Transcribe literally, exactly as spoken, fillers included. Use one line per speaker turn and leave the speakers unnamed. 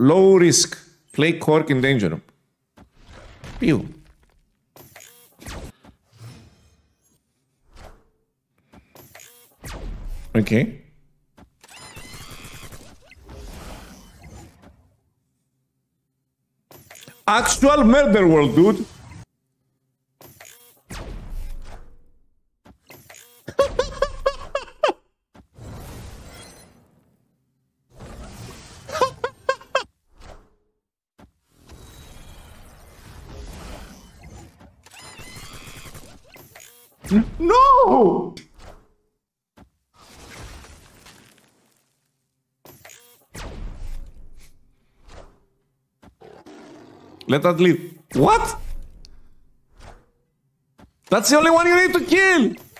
Low risk. Play cork in danger room. Pew. Okay. Actual murder world, dude. No! Let us leave. What? That's the only one you need to kill!